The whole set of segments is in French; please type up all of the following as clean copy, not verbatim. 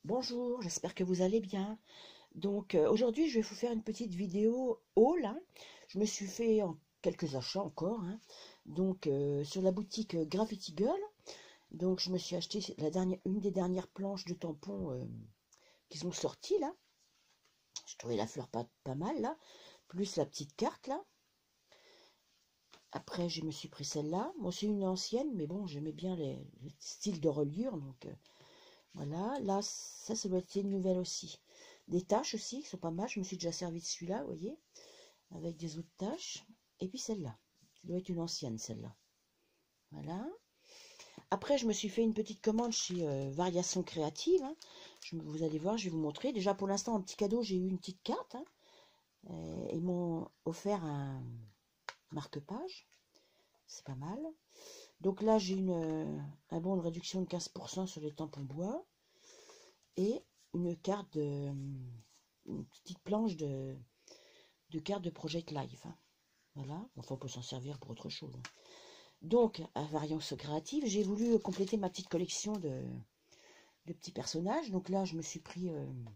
Bonjour, j'espère que vous allez bien. Donc aujourd'hui, je vais vous faire une petite vidéo haul, hein. Je me suis fait quelques achats encore, hein. Donc sur la boutique Graffiti Girl. Donc je me suis acheté une des dernières planches de tampons qu'ils ont sorties là. Je trouvais la fleur pas mal là, plus la petite carte là. Après, je me suis pris celle-là. Moi, c'est une ancienne, mais bon, j'aimais bien les styles de reliure, donc voilà. Là, ça doit être une nouvelle aussi. Des taches aussi, qui sont pas mal. Je me suis déjà servi de celui-là, vous voyez, avec des autres taches. Et puis celle-là. Ça doit être une ancienne, celle-là. Voilà. Après, je me suis fait une petite commande chez Variations Créatives, hein. Vous allez voir, je vais vous montrer. Déjà, pour l'instant, en petit cadeau, j'ai eu une petite carte, hein. Ils m'ont offert un marque-page. C'est pas mal. Donc là, j'ai un bon de réduction de 15% sur les tampons bois. Et une carte une petite planche de carte de Project Live, hein. Voilà, enfin on peut s'en servir pour autre chose. Donc, à variance créative, j'ai voulu compléter ma petite collection de petits personnages. Donc là, je me suis pris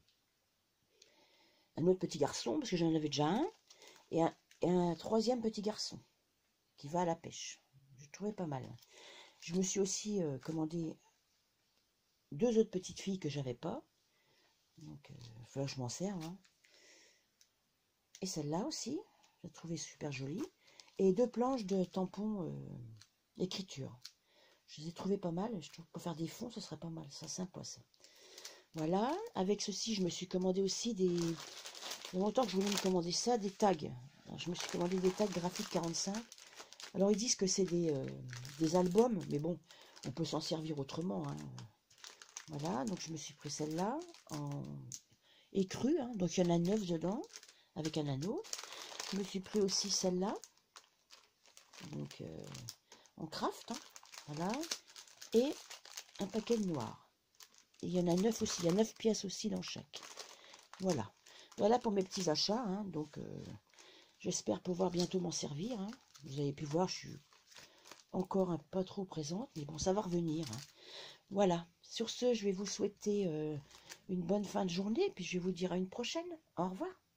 un autre petit garçon, parce que j'en avais déjà un, et un troisième petit garçon, qui va à la pêche. Je trouvais pas mal. Je me suis aussi commandé deux autres petites filles que j'avais pas. Donc, il faut que je m'en serve, hein. Et celle-là aussi, j'ai trouvé super jolie. Et deux planches de tampons écriture. Je les ai trouvées pas mal. Je trouve que pour faire des fonds, ce serait pas mal. Ça, sympa, ça. Voilà. Avec ceci, je me suis commandé aussi des... Il y a longtemps que je voulais me commander ça, des tags. Alors, je me suis commandé des tags graphiques 45. Alors, ils disent que c'est des albums, mais bon, on peut s'en servir autrement, hein. Voilà. Donc, je me suis pris celle-là en écru, hein. Donc, il y en a 9 dedans, avec un anneau. Je me suis pris aussi celle-là, donc en craft, hein, voilà, et un paquet de noir. Et il y en a 9 aussi, il y a 9 pièces aussi dans chaque. Voilà, voilà pour mes petits achats, hein. Donc j'espère pouvoir bientôt m'en servir, hein. Vous avez pu voir, je suis encore pas trop présente, mais bon, ça va revenir, hein. Voilà, sur ce, je vais vous souhaiter une bonne fin de journée, puis je vais vous dire à une prochaine. Au revoir.